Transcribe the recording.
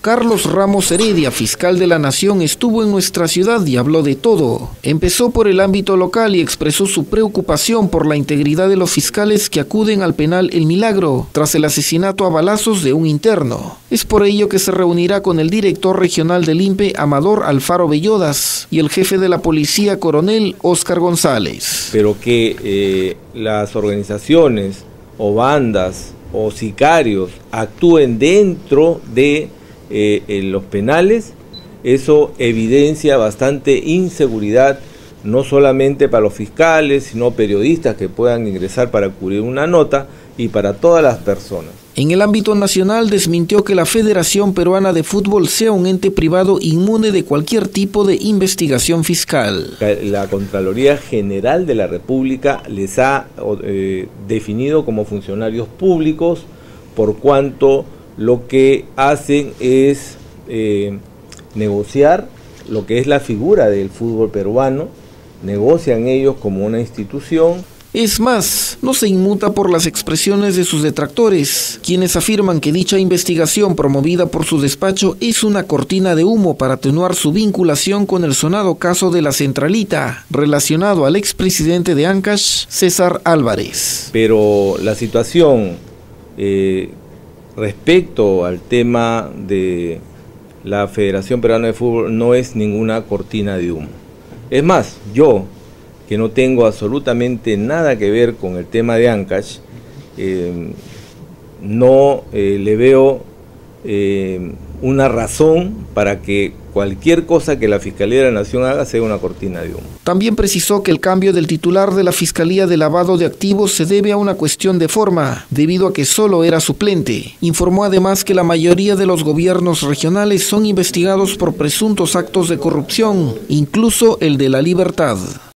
Carlos Ramos Heredia, fiscal de la Nación, estuvo en nuestra ciudad y habló de todo. Empezó por el ámbito local y expresó su preocupación por la integridad de los fiscales que acuden al penal El Milagro tras el asesinato a balazos de un interno. Es por ello que se reunirá con el director regional del INPE, Amador Alfaro Bellodas, y el jefe de la policía, coronel Óscar González. Pero que las organizaciones o bandas o sicarios actúen dentro de los penales, eso evidencia bastante inseguridad, no solamente para los fiscales, sino periodistas que puedan ingresar para cubrir una nota y para todas las personas. En el ámbito nacional desmintió que la Federación Peruana de Fútbol sea un ente privado inmune de cualquier tipo de investigación fiscal. La Contraloría General de la República les ha definido como funcionarios públicos, por cuanto lo que hacen es negociar lo que es la figura del fútbol peruano, negocian ellos como una institución. Es más, no se inmuta por las expresiones de sus detractores, quienes afirman que dicha investigación promovida por su despacho es una cortina de humo para atenuar su vinculación con el sonado caso de la Centralita, relacionado al expresidente de Ancash, César Álvarez. Pero la situación respecto al tema de la Federación Peruana de Fútbol no es ninguna cortina de humo. Es más, yo, que no tengo absolutamente nada que ver con el tema de Ancash, no le veo una razón para que cualquier cosa que la Fiscalía de la Nación haga sea una cortina de humo. También precisó que el cambio del titular de la Fiscalía de Lavado de Activos se debe a una cuestión de forma, debido a que solo era suplente. Informó además que la mayoría de los gobiernos regionales son investigados por presuntos actos de corrupción, incluso el de La Libertad.